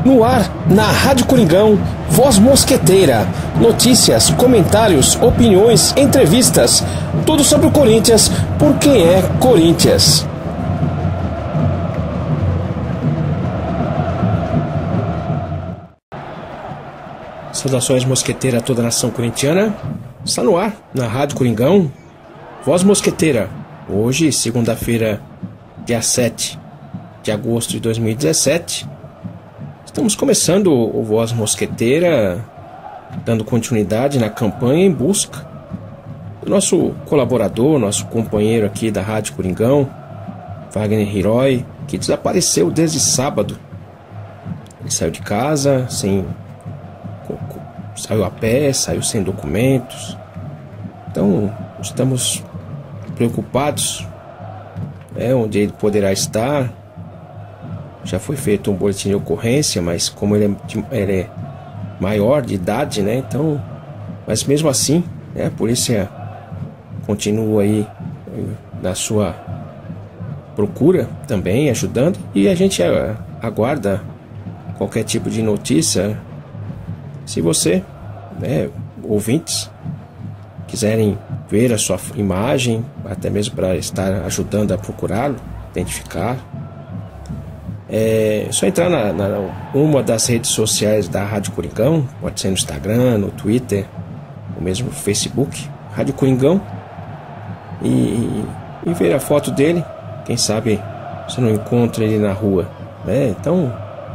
No ar, na Rádio Coringão, Voz Mosqueteira. Notícias, comentários, opiniões, entrevistas. Tudo sobre o Corinthians, por quem é Corinthians. Saudações mosqueteira a toda a nação corintiana. Está no ar, na Rádio Coringão, Voz Mosqueteira. Hoje, segunda-feira, dia 7 de agosto de 2017. Estamos começando o Voz Mosqueteira, dando continuidade na campanha em busca do nosso colaborador, nosso companheiro aqui da Rádio Coringão, Wagner Herói, que desapareceu desde sábado. Ele saiu de casa, saiu a pé, saiu sem documentos. Então, estamos preocupados, onde ele poderá estar. Já foi feito um boletim de ocorrência, mas como ele é maior de idade, então, mas mesmo assim, a polícia continua aí na sua procura também, ajudando, e a gente aguarda qualquer tipo de notícia. Se você, ouvintes, quiserem ver a sua imagem, até mesmo para estar ajudando a procurá-lo, identificar, é só entrar uma das redes sociais da Rádio Coringão, pode ser no Instagram, no Twitter, ou mesmo no Facebook, Rádio Coringão, e ver a foto dele. Quem sabe você não encontra ele na rua, Então,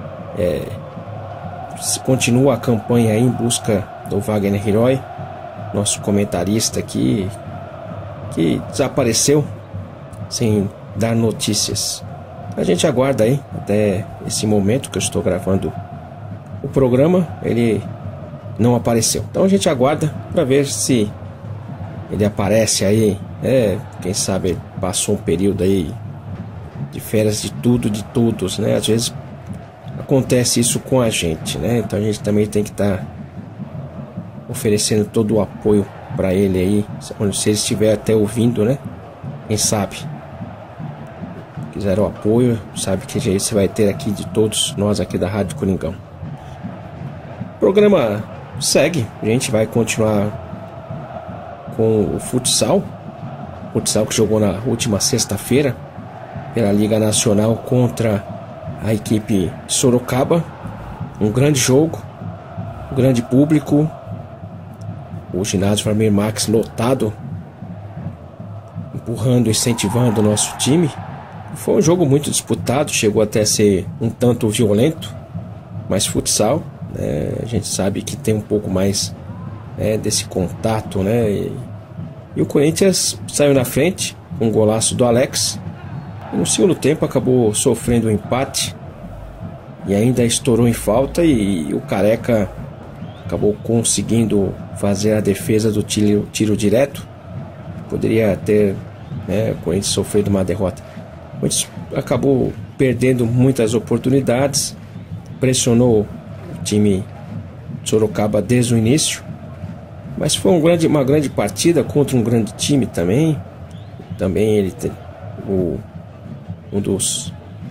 continua a campanha aí em busca do Wagner Herói, nosso comentarista aqui, que desapareceu sem dar notícias. A gente aguarda aí até esse momento que eu estou gravando o programa, ele não apareceu. Então a gente aguarda para ver se ele aparece aí, quem sabe passou um período aí de férias de tudo, de todos, Às vezes acontece isso com a gente, Então a gente também tem que estar oferecendo todo o apoio para ele aí, se ele estiver até ouvindo, Quem sabe quiser o apoio, sabe que você vai ter aqui de todos nós aqui da Rádio Coringão. O programa segue, a gente vai continuar com o futsal que jogou na última sexta-feira pela Liga Nacional contra a equipe de Sorocaba. Um grande jogo, um grande público, o ginásio Flamir Max lotado, empurrando, incentivando o nosso time. Foi um jogo muito disputado, chegou até a ser um tanto violento, mas futsal, a gente sabe que tem um pouco mais desse contato, E o Corinthians saiu na frente com um golaço do Alex, e no segundo tempo acabou sofrendo um empate e ainda estourou em falta, e o Careca acabou conseguindo fazer a defesa do tiro direto. Poderia ter o Corinthians sofrido uma derrota. O Corinthians acabou perdendo muitas oportunidades, pressionou o time de Sorocaba desde o início, mas foi uma grande partida contra um grande time também. Também ele tem um dos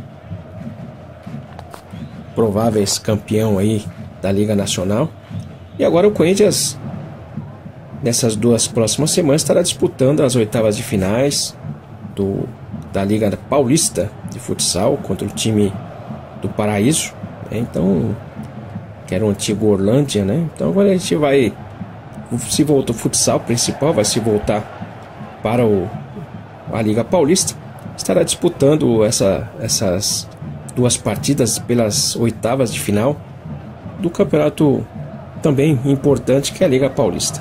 prováveis campeão aí da Liga Nacional. E agora o Corinthians, nessas duas próximas semanas, estará disputando as oitavas de finais da Liga Paulista de Futsal contra o time do Paraíso, Então, que era o antigo Orlândia, Então agora a gente vai se voltar, o futsal principal vai se voltar para a Liga Paulista. Estará disputando essas duas partidas pelas oitavas de final do campeonato também importante, que é a Liga Paulista.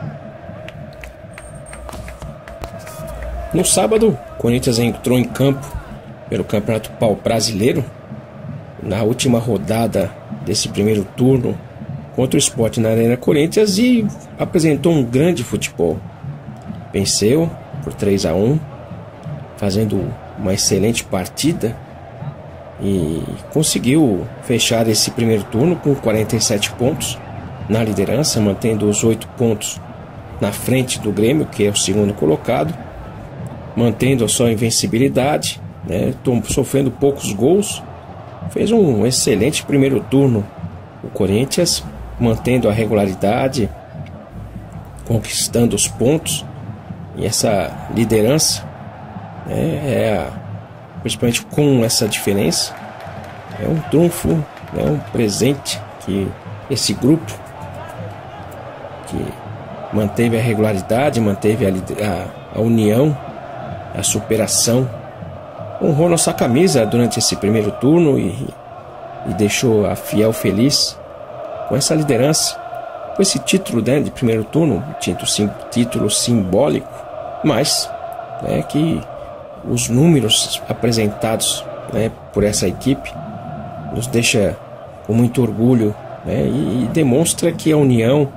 No sábado, o Corinthians entrou em campo pelo Campeonato Brasileiro na última rodada desse primeiro turno contra o Sport na Arena Corinthians e apresentou um grande futebol. Venceu por 3-1, fazendo uma excelente partida, e conseguiu fechar esse primeiro turno com 47 pontos na liderança, mantendo os 8 pontos na frente do Grêmio, que é o segundo colocado, mantendo a sua invencibilidade, sofrendo poucos gols, fez um excelente primeiro turno. O Corinthians mantendo a regularidade, conquistando os pontos, e essa liderança, principalmente com essa diferença, é um trunfo, é um presente que esse grupo, que manteve a regularidade, manteve a união, a superação, honrou nossa camisa durante esse primeiro turno e deixou a Fiel feliz com essa liderança, com esse título, né, de primeiro turno, título simbólico, mas que os números apresentados, né, por essa equipe nos deixa com muito orgulho, né, e demonstra que a união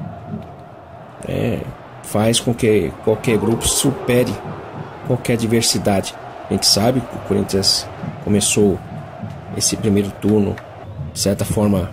faz com que qualquer grupo supere qualquer adversidade. A gente sabe que o Corinthians começou esse primeiro turno, de certa forma,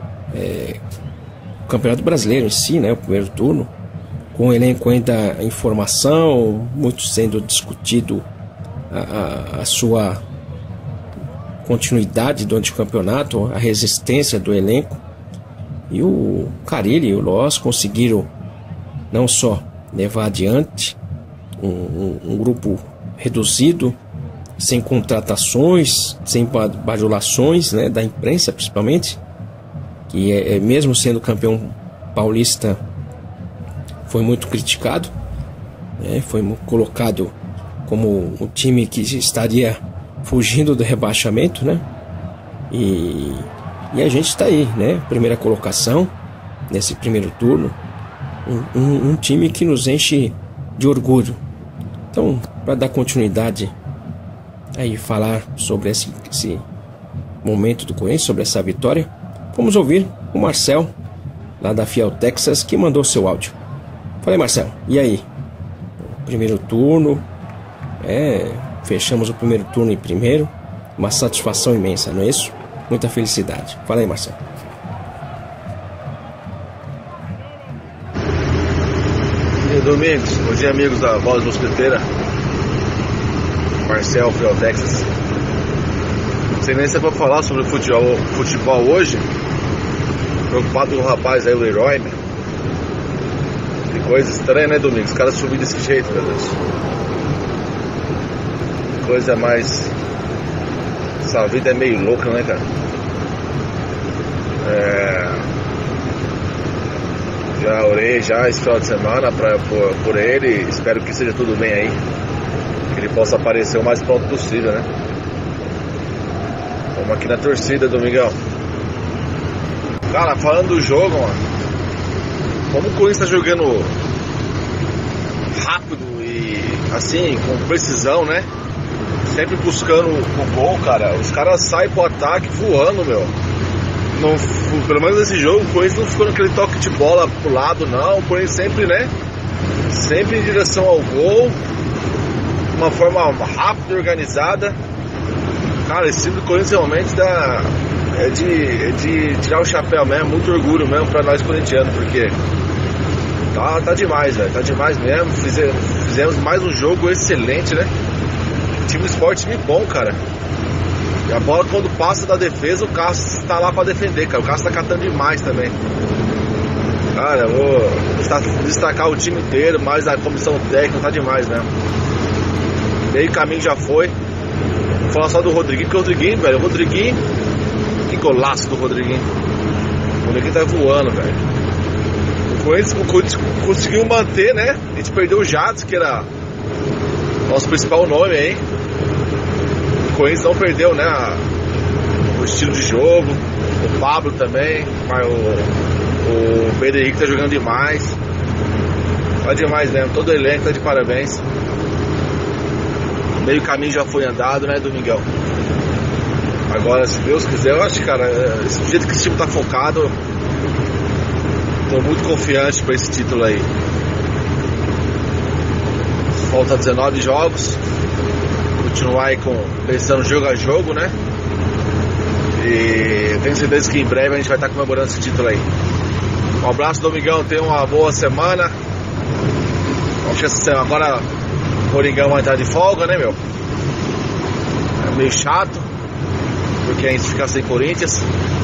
o Campeonato Brasileiro em si, né, o primeiro turno, com o elenco ainda em formação, muito sendo discutido a sua continuidade durante o campeonato, a resistência do elenco. E o Carille e o Loz conseguiram não só levar adiante um grupo reduzido, sem contratações, sem bajulações, né, da imprensa principalmente, que mesmo sendo campeão paulista foi muito criticado, né, foi colocado como um time que estaria fugindo do rebaixamento, né, e a gente está aí, né, primeira colocação nesse primeiro turno, um time que nos enche de orgulho. Então, para dar continuidade aí, falar sobre esse momento do Corinthians, sobre essa vitória, vamos ouvir o Marcel, lá da Fiel Texas, que mandou seu áudio. Falei, Marcel, e aí? Primeiro turno, fechamos o primeiro turno em primeiro, uma satisfação imensa, não é isso? Muita felicidade. Fala aí, Marcel. Domingos, bom dia, amigos da Voz Mosqueteira. Marcel, Fiel Texas. Não sei nem se é pra falar sobre futebol hoje. Preocupado com o rapaz aí, o Leroy, né? Que coisa estranha, né, Domingos? Os caras subiram desse jeito, meu Deus. Que coisa mais... Essa vida é meio louca, né, cara? Já orei esse final de semana por ele. Espero que seja tudo bem aí, que ele possa aparecer o mais pronto possível, né? Vamos aqui na torcida, Domingão. Cara, falando do jogo, mano, como o Corinthians tá jogando rápido e assim, com precisão, né? Sempre buscando o gol, cara. Os caras saem pro ataque voando, meu. Não, pelo menos nesse jogo, o Corinthians não ficou naquele toque de bola pro lado, não. O Corinthians sempre, né? Sempre em direção ao gol, de uma forma rápida e organizada. Cara, esse time do Corinthians realmente é de tirar o chapéu mesmo, muito orgulho mesmo pra nós corintianos, porque tá demais, velho. Tá demais mesmo. Fizemos mais um jogo excelente, né? Time esporte, time bom, cara. E a bola, quando passa da defesa, o Cássio tá lá pra defender, cara. O Cássio tá catando demais também. Cara, eu vou destacar o time inteiro, mais a comissão técnica, tá demais mesmo. Meio caminho já foi. Vou falar só do Rodriguinho, porque o Rodriguinho, velho, que golaço do Rodriguinho. O Rodriguinho tá voando, velho. O Corinthians conseguiu manter, né? A gente perdeu o Jadson, que era nosso principal nome aí. O Corinthians não perdeu, né, o estilo de jogo. O Pablo também, o Pedro Henrique tá jogando demais. Tá demais mesmo, todo o elenco tá de parabéns. Meio caminho já foi andado, né, Domingão? Agora, se Deus quiser, eu acho, cara, do jeito que esse time tá focado, tô muito confiante pra esse título aí. Falta 19 jogos. Continuar aí pensando jogo a jogo, né? E tenho certeza que em breve a gente vai estar comemorando esse título aí. Um abraço, Domingão, tenha uma boa semana. Acho que essa semana agora o Coringão vai estar de folga, né, meu? É meio chato, porque que a gente ficar sem Corinthians.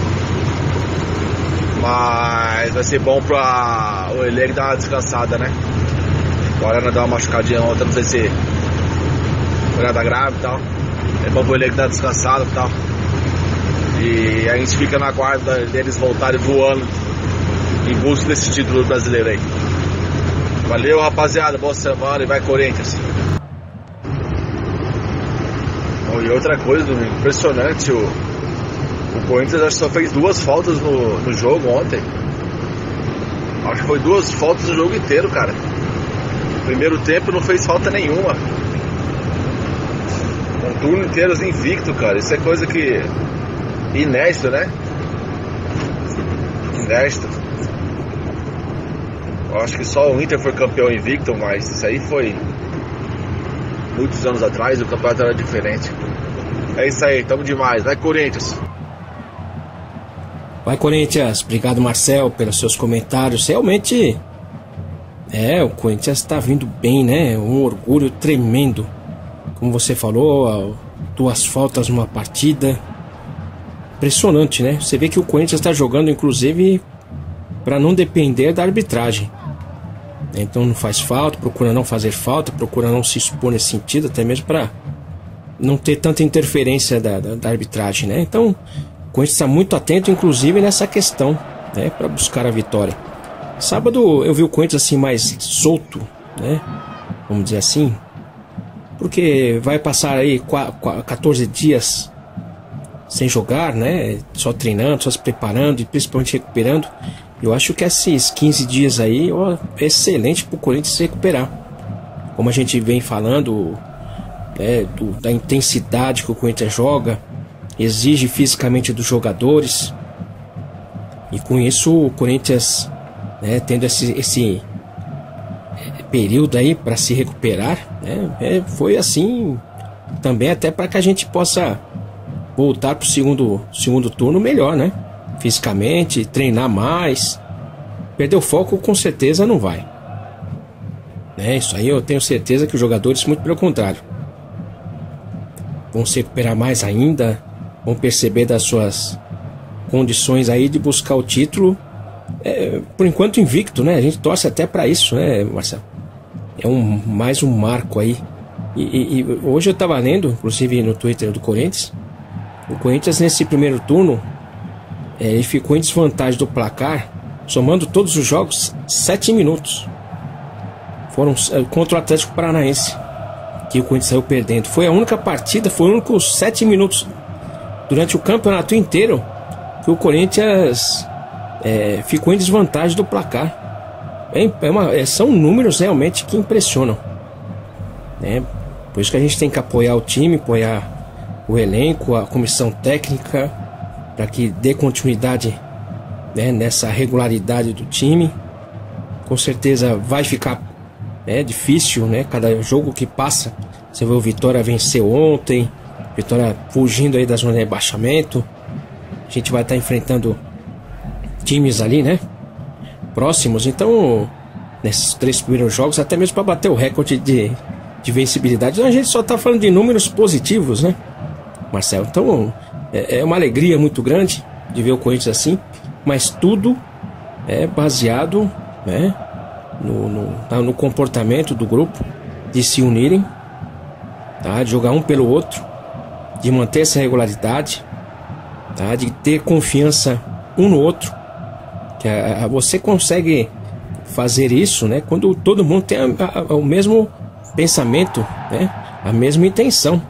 Mas vai ser bom pra o elenco dar uma descansada, né? O Arana deu uma machucadinha ontem, não sei se foi nada grave e tal. É bom pro elenco dar descansada e tal. E a gente fica na guarda deles voltarem voando em busca desse título brasileiro aí. Valeu, rapaziada, boa semana e vai Corinthians. E outra coisa, impressionante, o Corinthians acho que só fez 2 faltas no jogo ontem. Acho que foi 2 faltas no jogo inteiro, cara. Primeiro tempo não fez falta nenhuma. Um turno inteiro invicto, cara. Isso é coisa que... inédito, né? Inédito. Eu acho que só o Inter foi campeão invicto, mas isso aí foi muitos anos atrás, o campeonato era diferente. É isso aí, tamo demais. Vai Corinthians! Vai Corinthians! Obrigado, Marcel, pelos seus comentários. Realmente, o Corinthians está vindo bem, né? Um orgulho tremendo. Como você falou, 2 faltas numa partida. Impressionante, né? Você vê que o Corinthians está jogando, inclusive, para não depender da arbitragem. Então não faz falta, procura não fazer falta, procura não se expor nesse sentido, até mesmo para não ter tanta interferência da arbitragem, né? Então o Corinthians está muito atento, inclusive, nessa questão, né? Para buscar a vitória. Sábado eu vi o Corinthians assim mais solto, né? Vamos dizer assim, porque vai passar aí 14 dias sem jogar, né? Só treinando, só se preparando e principalmente recuperando. Eu acho que esses 15 dias aí é excelente para o Corinthians se recuperar. Como a gente vem falando, da intensidade que o Corinthians joga, exige fisicamente dos jogadores. E com isso o Corinthians, né, tendo esse período aí para se recuperar, né, foi assim também até para que a gente possa voltar para o segundo turno melhor, né? Fisicamente, treinar mais. Perder o foco com certeza não vai, né? Isso aí eu tenho certeza que os jogadores, muito pelo contrário, vão se recuperar mais ainda, vão perceber das suas condições aí de buscar o título, por enquanto invicto, né? A gente torce até para isso, né, Marcelo? É mais um marco aí. E hoje eu estava lendo, inclusive no Twitter do Corinthians, o Corinthians nesse primeiro turno, ele ficou em desvantagem do placar, somando todos os jogos, 7 minutos. Foram contra o Atlético Paranaense, que o Corinthians saiu perdendo. Foi a única partida, foi o único 7 minutos durante o campeonato inteiro que o Corinthians ficou em desvantagem do placar. São números realmente que impressionam, né? Por isso que a gente tem que apoiar o time, apoiar o elenco, a comissão técnica, para que dê continuidade, né, nessa regularidade do time. Com certeza vai ficar difícil, né? Cada jogo que passa, você vê o Vitória venceu ontem, Vitória fugindo aí da zona de rebaixamento. A gente vai estar enfrentando times ali, né, próximos. Então, nesses 3 primeiros jogos, até mesmo para bater o recorde de vencibilidade, então, a gente só está falando de números positivos, né, Marcelo? Então é uma alegria muito grande de ver o Corinthians assim, mas tudo é baseado, né, no comportamento do grupo, de se unirem, tá, de jogar um pelo outro, de manter essa regularidade, tá, de ter confiança um no outro. Que você consegue fazer isso, né, quando todo mundo tem o mesmo pensamento, né, a mesma intenção.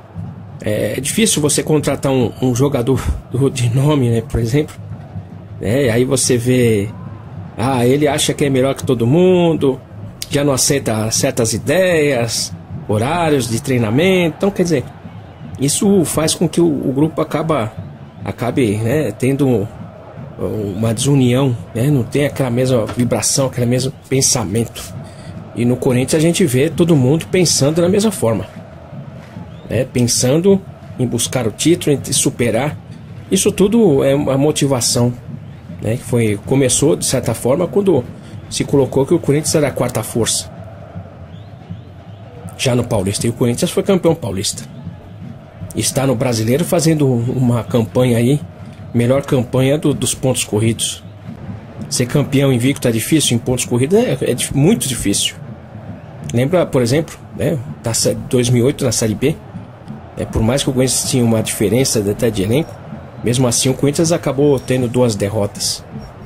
É difícil você contratar um jogador de nome, né, por exemplo, aí você vê, ele acha que é melhor que todo mundo, já não aceita certas ideias, horários de treinamento. Então, quer dizer, isso faz com que o grupo acabe, né, tendo uma desunião, né, não tem aquela mesma vibração, aquele mesmo pensamento. E no Corinthians a gente vê todo mundo pensando da mesma forma, né, pensando em buscar o título, em superar. Isso tudo é uma motivação, né, que começou de certa forma quando se colocou que o Corinthians era a 4ª força já no Paulista, e o Corinthians foi campeão paulista. está no Brasileiro fazendo uma campanha aí, melhor campanha dos pontos corridos. Ser campeão invicto é difícil, em pontos corridos é muito difícil. Lembra, por exemplo, né, 2008 na Série B, por mais que o Corinthians tinha uma diferença até de elenco, mesmo assim o Corinthians acabou tendo 2 derrotas,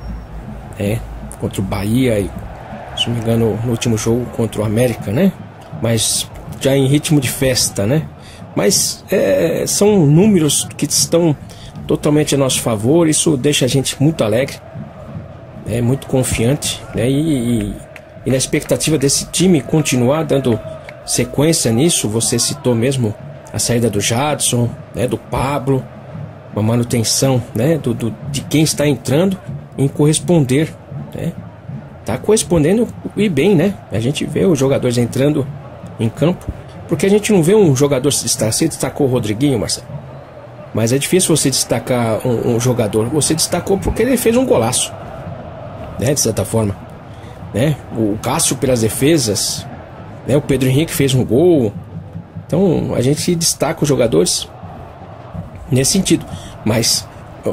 contra o Bahia e, se não me engano, no último jogo contra o América, né? Mas já em ritmo de festa, né? Mas são números que estão totalmente a nosso favor. Isso deixa a gente muito alegre, muito confiante, né? E na expectativa desse time continuar dando sequência nisso. Você citou mesmo a saída do Jadson, né? Do Pablo, uma manutenção, né? De quem está entrando em corresponder, né? Tá correspondendo e bem, né? A gente vê os jogadores entrando em campo, porque a gente não vê um jogador se destacar. Você destacou o Rodriguinho, Marcelo, mas é difícil você destacar um jogador. Você destacou porque ele fez um golaço, né? De certa forma, né? O Cássio pelas defesas, né? O Pedro Henrique fez um gol. Então a gente destaca os jogadores nesse sentido, mas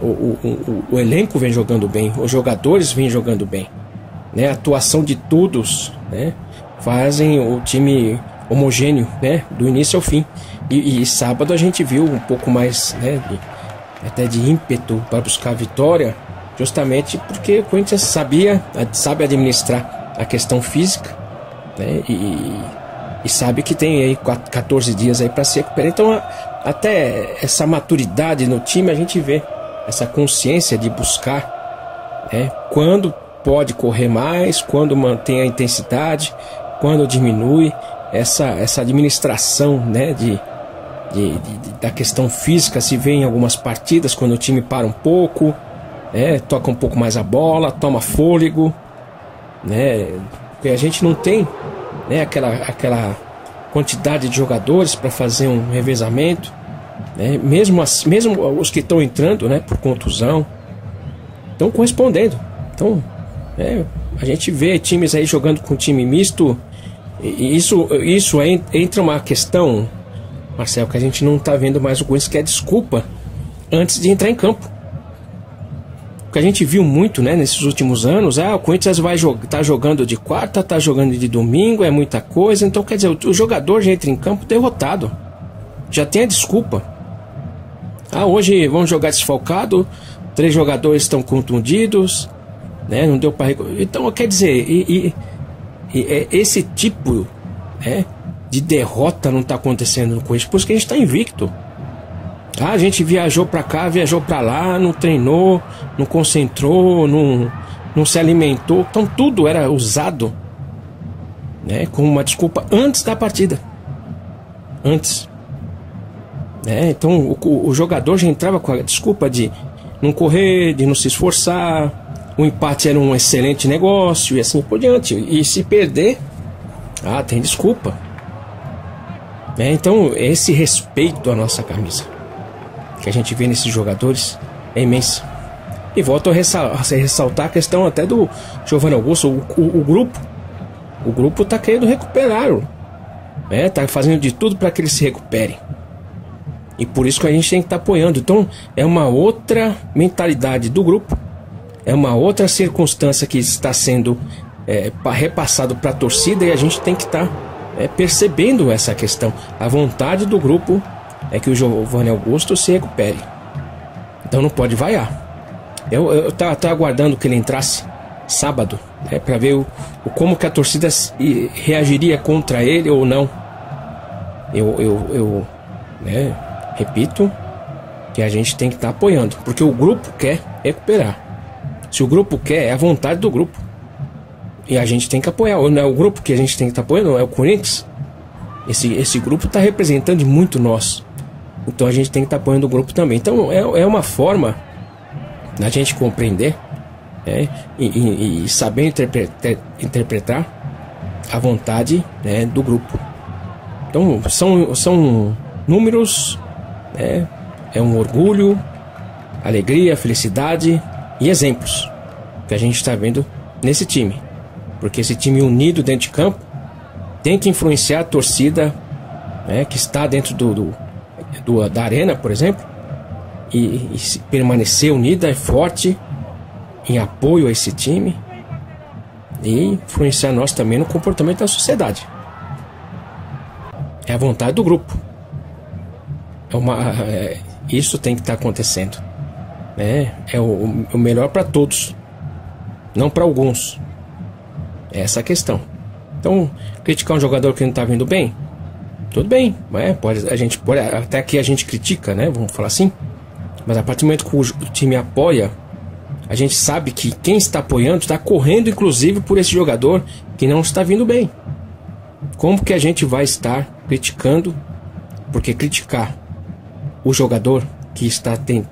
o elenco vem jogando bem, os jogadores vêm jogando bem, né? A atuação de todos, né? Fazem o time homogêneo, né? Do início ao fim. E sábado a gente viu um pouco mais, né? Até de ímpeto para buscar a vitória, justamente porque o Corinthians sabe administrar a questão física, né? E sabe que tem aí 14 dias aí para se recuperar. Então até essa maturidade no time a gente vê, essa consciência de buscar, né? Quando pode correr mais, quando mantém a intensidade, quando diminui, essa administração, né, da questão física se vê em algumas partidas, quando o time para um pouco, né, toca um pouco mais a bola, toma fôlego, né, porque a gente não tem, né, aquela quantidade de jogadores para fazer um revezamento, né, mesmo os que estão entrando, né, por contusão, estão correspondendo. Então a gente vê times aí jogando com time misto. E isso aí entra uma questão, Marcelo, que a gente não está vendo mais o Corinthians, que é desculpa antes de entrar em campo. O que a gente viu muito, né, nesses últimos anos, o Corinthians tá jogando de quarta, tá jogando de domingo, é muita coisa. Então, quer dizer, o jogador já entra em campo derrotado, já tem a desculpa. Hoje vamos jogar desfalcado, 3 jogadores estão contundidos, né, não deu para... Então, quer dizer, esse tipo, né, de derrota não está acontecendo no Corinthians, por isso que a gente está invicto. A gente viajou para cá, viajou para lá, não treinou, não concentrou, não se alimentou. Então tudo era usado, né, como uma desculpa antes da partida. Antes, né? Então o jogador já entrava com a desculpa de não correr, de não se esforçar. O empate era um excelente negócio e assim por diante. E se perder, tem desculpa. Então esse respeito à nossa camisa que a gente vê nesses jogadores é imenso. E volto a ressaltar a questão até do Giovanni Augusto. O grupo está querendo recuperá-lo, está fazendo de tudo para que ele se recupere. E por isso que a gente tem que estar apoiando. Então é uma outra mentalidade do grupo, é uma outra circunstância que está sendo repassado para a torcida, e a gente tem que estar percebendo essa questão. A vontade do grupo é que o Giovanni Augusto se recupere. Então não pode vaiar. Eu estava aguardando que ele entrasse sábado, para ver como que a torcida reagiria contra ele ou não. Eu repito que a gente tem que estar apoiando, porque o grupo quer recuperar. Se o grupo quer, é a vontade do grupo, e a gente tem que apoiar. Não é o grupo que a gente tem que estar apoiando, não é o Corinthians. Esse grupo está representando muito nós, então a gente tem que estar apoiando o grupo também. Então é uma forma da gente compreender, e saber interpretar a vontade, do grupo. Então são números, é um orgulho, alegria, felicidade e exemplos que a gente está vendo nesse time, porque esse time unido dentro de campo tem que influenciar a torcida, que está dentro da arena, por exemplo, e permanecer unida e forte em apoio a esse time e influenciar nós também no comportamento da sociedade. É a vontade do grupo. Isso tem que estar acontecendo. É o melhor para todos, não para alguns. É essa a questão. Então, criticar um jogador que não está vindo bem, tudo bem, até aqui a gente critica, né? Vamos falar assim. Mas a partir do momento que o time apoia, a gente sabe que quem está apoiando está correndo, inclusive, por esse jogador que não está vindo bem. Como que a gente vai estar criticando? Porque criticar o jogador que está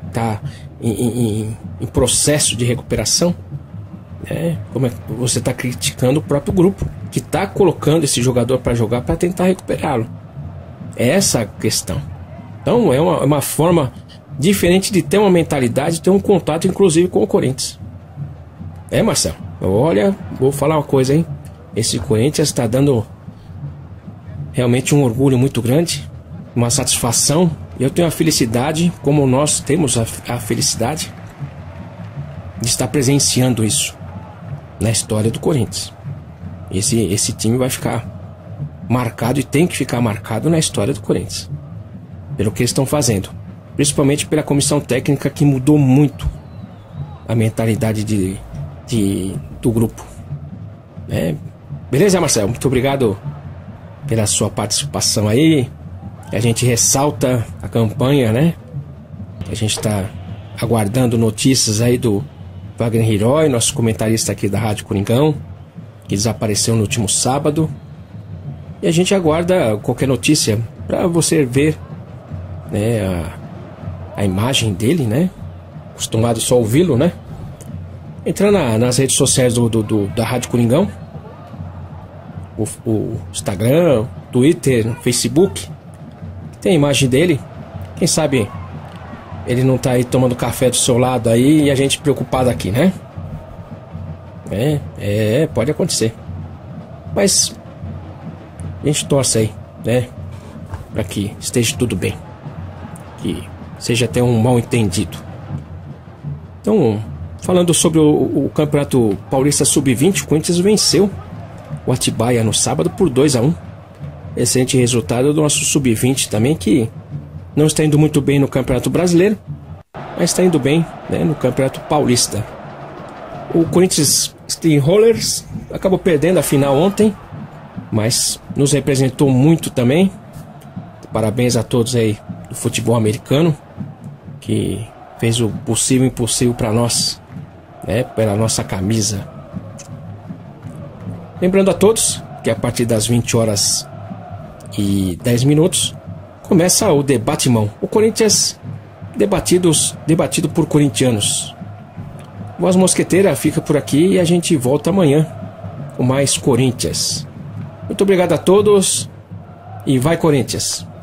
em processo de recuperação, como é que você está criticando o próprio grupo que está colocando esse jogador para jogar para tentar recuperá-lo? É essa a questão. Então é uma forma diferente de ter uma mentalidade, ter um contato inclusive com o Corinthians. Marcelo, olha, vou falar uma coisa, hein? Esse Corinthians está dando realmente um orgulho muito grande, uma satisfação. Eu tenho a felicidade, como nós temos a felicidade de estar presenciando isso na história do Corinthians. Esse time vai ficar marcado e tem que ficar marcado na história do Corinthians, pelo que eles estão fazendo, principalmente pela comissão técnica, que mudou muito a mentalidade do grupo. Beleza, Marcelo? Muito obrigado pela sua participação aí. A gente ressalta a campanha, né? A gente está aguardando notícias aí do Wagner Hiroi, nosso comentarista aqui da Rádio Coringão, que desapareceu no último sábado. E a gente aguarda qualquer notícia para você ver, né, a imagem dele, né? Acostumado só a ouvi-lo, né? Entra nas redes sociais da Rádio Coringão, o Instagram, Twitter, Facebook, tem a imagem dele. Quem sabe ele não tá aí tomando café do seu lado aí e a gente preocupado aqui, né? Pode acontecer. Mas a gente torce aí, né? Para que esteja tudo bem, que seja até um mal entendido. Então, falando sobre o Campeonato Paulista Sub-20, o Corinthians venceu o Atibaia no sábado por 2-1. Excelente resultado do nosso Sub-20 também, que não está indo muito bem no Campeonato Brasileiro, mas está indo bem, né, no Campeonato Paulista. O Corinthians Steamrollers acabou perdendo a final ontem, mas nos representou muito também. Parabéns a todos aí do futebol americano, que fez o possível e impossível para nós, né, pela nossa camisa. Lembrando a todos que a partir das 20h10 começa o Debate-Mão. O Corinthians debatido por corintianos. Voz Mosqueteira fica por aqui e a gente volta amanhã com mais Corinthians. Muito obrigado a todos e vai Corinthians!